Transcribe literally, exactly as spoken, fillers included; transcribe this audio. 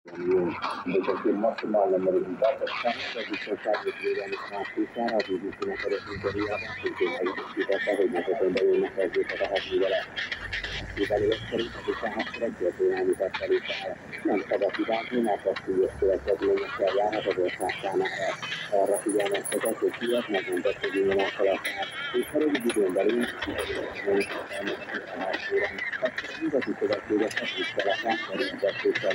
Perché il massimo hanno risultato sempre di cercare di applicare la posizione per l'interiore perché la difficoltà che mi potrebbe una cosa che era applicare l'esperienza che sta stretto prima di fatalizzare non capacità una possibilità di essere iniziata per sanare rapidamente questo sia ma con questo di una sola il fare di dipenda non è tutto da spiegare la